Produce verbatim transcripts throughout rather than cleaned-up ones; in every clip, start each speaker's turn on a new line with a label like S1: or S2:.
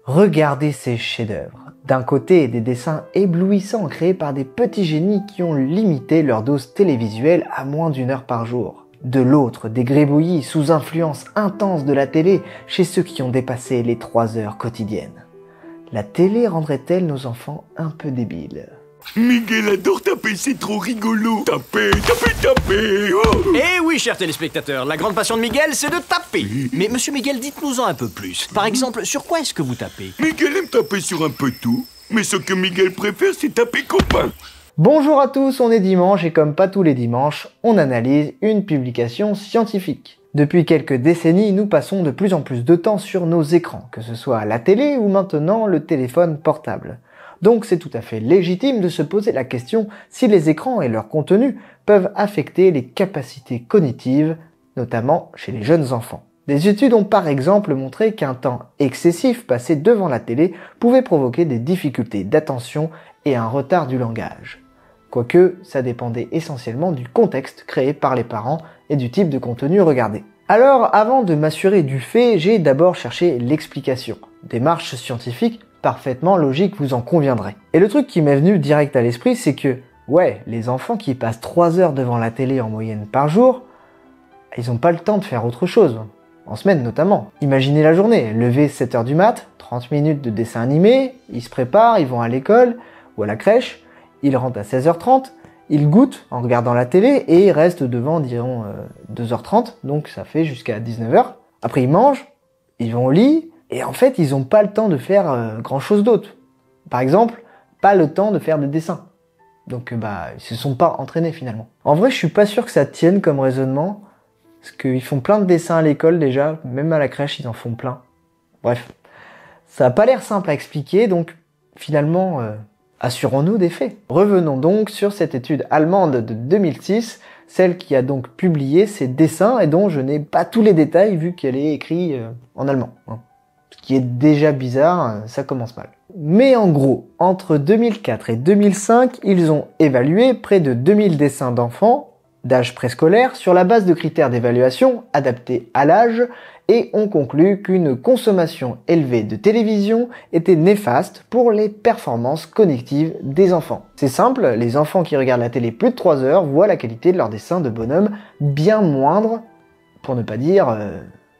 S1: Regardez ces chefs-d'œuvre. D'un côté, des dessins éblouissants créés par des petits génies qui ont limité leur dose télévisuelle à moins d'une heure par jour. De l'autre, des gribouillis sous influence intense de la télé chez ceux qui ont dépassé les trois heures quotidiennes. La télé rendrait-elle nos enfants un peu débiles?
S2: Miguel adore taper, c'est trop rigolo. Taper, taper, taper. Oh.
S3: Eh oui, chers téléspectateurs, la grande passion de Miguel, c'est de taper. Mais monsieur Miguel, dites-nous-en un peu plus. Par exemple, sur quoi est-ce que vous tapez?
S2: Miguel aime taper sur un peu tout, mais ce que Miguel préfère, c'est taper copain.
S1: Bonjour à tous, on est dimanche et comme pas tous les dimanches, on analyse une publication scientifique. Depuis quelques décennies, nous passons de plus en plus de temps sur nos écrans, que ce soit la télé ou maintenant le téléphone portable. Donc c'est tout à fait légitime de se poser la question si les écrans et leur contenu peuvent affecter les capacités cognitives, notamment chez les jeunes enfants. Des études ont par exemple montré qu'un temps excessif passé devant la télé pouvait provoquer des difficultés d'attention et un retard du langage. Quoique, ça dépendait essentiellement du contexte créé par les parents et du type de contenu regardé. Alors, avant de m'assurer du fait, j'ai d'abord cherché l'explication. Démarche scientifique parfaitement logique, vous en conviendrez. Et le truc qui m'est venu direct à l'esprit, c'est que, ouais, les enfants qui passent trois heures devant la télé en moyenne par jour, ils n'ont pas le temps de faire autre chose. En semaine notamment. Imaginez la journée, lever sept heures du mat, trente minutes de dessin animé, ils se préparent, ils vont à l'école ou à la crèche, ils rentrent à seize heures trente, ils goûtent en regardant la télé et ils restent devant, dirons, euh, deux heures trente, donc ça fait jusqu'à dix-neuf heures. Après ils mangent, ils vont au lit, et en fait ils n'ont pas le temps de faire euh, grand chose d'autre. Par exemple, pas le temps de faire de dessin. Donc euh, bah ils se sont pas entraînés finalement. En vrai je suis pas sûr que ça tienne comme raisonnement, parce qu'ils font plein de dessins à l'école déjà, même à la crèche ils en font plein. Bref, ça a pas l'air simple à expliquer, donc finalement... Euh, assurons-nous des faits. Revenons donc sur cette étude allemande de deux mille six, celle qui a donc publié ces dessins et dont je n'ai pas tous les détails vu qu'elle est écrite euh, en allemand. Hein. Ce qui est déjà bizarre, ça commence mal. Mais en gros, entre deux mille quatre et deux mille cinq, ils ont évalué près de deux mille dessins d'enfants d'âge préscolaire sur la base de critères d'évaluation adaptés à l'âge et ont conclu qu'une consommation élevée de télévision était néfaste pour les performances cognitives des enfants. C'est simple, les enfants qui regardent la télé plus de trois heures voient la qualité de leurs dessins de bonhomme bien moindre, pour ne pas dire euh,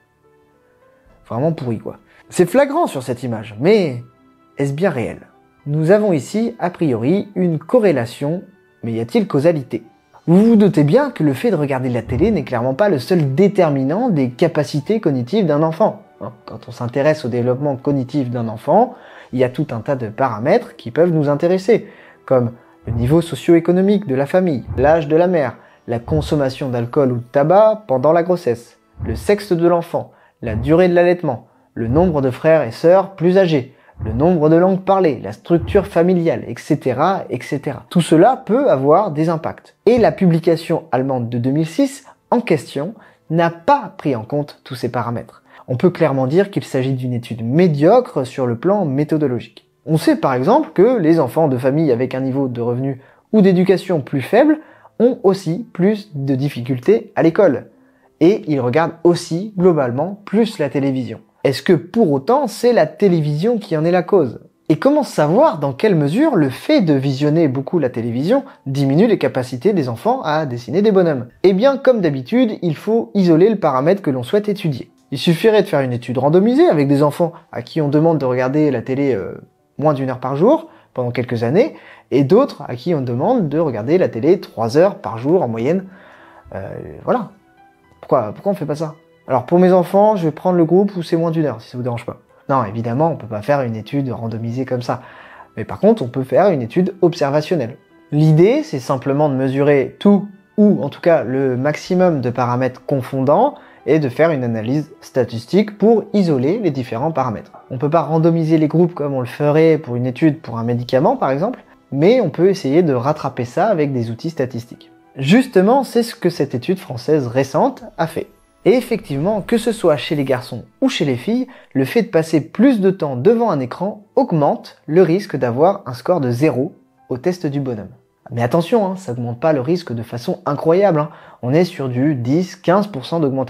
S1: vraiment pourri quoi. C'est flagrant sur cette image, mais est-ce bien réel? Nous avons ici, a priori, une corrélation, mais y a-t-il causalité? Vous vous doutez bien que le fait de regarder la télé n'est clairement pas le seul déterminant des capacités cognitives d'un enfant. Quand on s'intéresse au développement cognitif d'un enfant, il y a tout un tas de paramètres qui peuvent nous intéresser, comme le niveau socio-économique de la famille, l'âge de la mère, la consommation d'alcool ou de tabac pendant la grossesse, le sexe de l'enfant, la durée de l'allaitement, le nombre de frères et sœurs plus âgés, le nombre de langues parlées, la structure familiale, et cetera, et cetera. Tout cela peut avoir des impacts. Et la publication allemande de deux mille six, en question, n'a pas pris en compte tous ces paramètres. On peut clairement dire qu'il s'agit d'une étude médiocre sur le plan méthodologique. On sait par exemple que les enfants de familles avec un niveau de revenus ou d'éducation plus faible ont aussi plus de difficultés à l'école. Et ils regardent aussi, globalement, plus la télévision. Est-ce que pour autant c'est la télévision qui en est la cause? Et comment savoir dans quelle mesure le fait de visionner beaucoup la télévision diminue les capacités des enfants à dessiner des bonhommes? Eh bien comme d'habitude, il faut isoler le paramètre que l'on souhaite étudier. Il suffirait de faire une étude randomisée avec des enfants à qui on demande de regarder la télé euh, moins d'une heure par jour pendant quelques années, et d'autres à qui on demande de regarder la télé trois heures par jour en moyenne. Euh, voilà. Pourquoi, pourquoi on fait pas ça? Alors pour mes enfants, je vais prendre le groupe où c'est moins d'une heure, si ça vous dérange pas. Non, évidemment, on peut pas faire une étude randomisée comme ça. Mais par contre, on peut faire une étude observationnelle. L'idée, c'est simplement de mesurer tout, ou en tout cas le maximum de paramètres confondants, et de faire une analyse statistique pour isoler les différents paramètres. On peut pas randomiser les groupes comme on le ferait pour une étude pour un médicament, par exemple, mais on peut essayer de rattraper ça avec des outils statistiques. Justement, c'est ce que cette étude française récente a fait. Et effectivement, que ce soit chez les garçons ou chez les filles, le fait de passer plus de temps devant un écran augmente le risque d'avoir un score de zéro au test du bonhomme. Mais attention, hein, ça n'augmente pas le risque de façon incroyable, hein. On est sur du dix à quinze pour cent d'augmentation.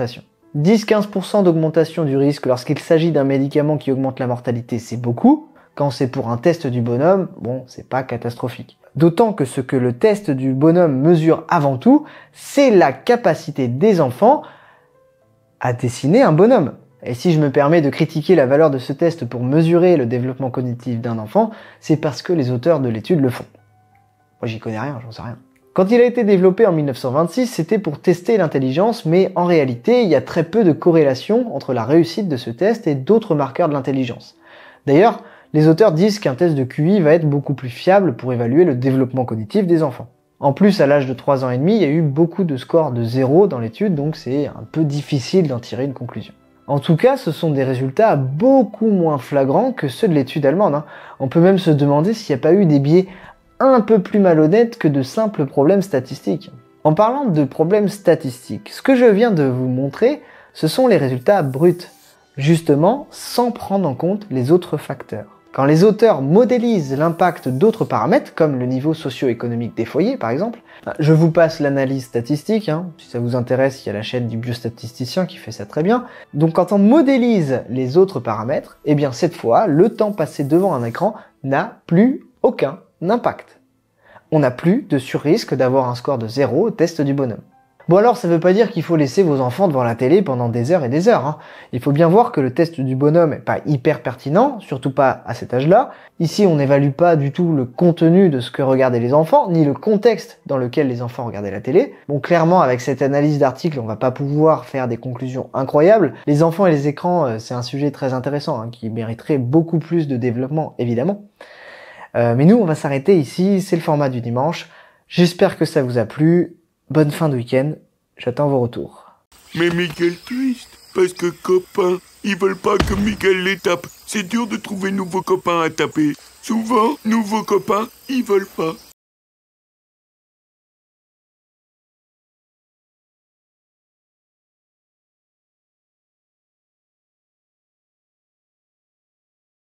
S1: dix à quinze pour cent d'augmentation du risque lorsqu'il s'agit d'un médicament qui augmente la mortalité, c'est beaucoup. Quand c'est pour un test du bonhomme, bon, c'est pas catastrophique. D'autant que ce que le test du bonhomme mesure avant tout, c'est la capacité des enfants à dessiner un bonhomme. Et si je me permets de critiquer la valeur de ce test pour mesurer le développement cognitif d'un enfant, c'est parce que les auteurs de l'étude le font. Moi j'y connais rien, j'en sais rien. Quand il a été développé en mille neuf cent vingt-six, c'était pour tester l'intelligence, mais en réalité, il y a très peu de corrélation entre la réussite de ce test et d'autres marqueurs de l'intelligence. D'ailleurs, les auteurs disent qu'un test de Q I va être beaucoup plus fiable pour évaluer le développement cognitif des enfants. En plus, à l'âge de trois ans et demi, il y a eu beaucoup de scores de zéro dans l'étude, donc c'est un peu difficile d'en tirer une conclusion. En tout cas, ce sont des résultats beaucoup moins flagrants que ceux de l'étude allemande, hein. On peut même se demander s'il n'y a pas eu des biais un peu plus malhonnêtes que de simples problèmes statistiques. En parlant de problèmes statistiques, ce que je viens de vous montrer, ce sont les résultats bruts, justement sans prendre en compte les autres facteurs. Quand les auteurs modélisent l'impact d'autres paramètres, comme le niveau socio-économique des foyers par exemple, je vous passe l'analyse statistique, hein, si ça vous intéresse, il y a la chaîne du biostatisticien qui fait ça très bien. Donc quand on modélise les autres paramètres, eh bien cette fois, le temps passé devant un écran n'a plus aucun impact. On n'a plus de surrisque d'avoir un score de zéro au test du bonhomme. Bon alors, ça veut pas dire qu'il faut laisser vos enfants devant la télé pendant des heures et des heures, hein. Il faut bien voir que le test du bonhomme est pas hyper pertinent, surtout pas à cet âge-là. Ici, on n'évalue pas du tout le contenu de ce que regardaient les enfants, ni le contexte dans lequel les enfants regardaient la télé. Bon, clairement, avec cette analyse d'article, on va pas pouvoir faire des conclusions incroyables. Les enfants et les écrans, c'est un sujet très intéressant, hein, qui mériterait beaucoup plus de développement, évidemment. Euh, mais nous, on va s'arrêter ici, c'est le format du dimanche. J'espère que ça vous a plu. Bonne fin de week-end, j'attends vos retours.
S2: Mais Miguel triste, parce que copains, ils veulent pas que Miguel les tape. C'est dur de trouver nouveaux copains à taper. Souvent, nouveaux copains, ils veulent pas.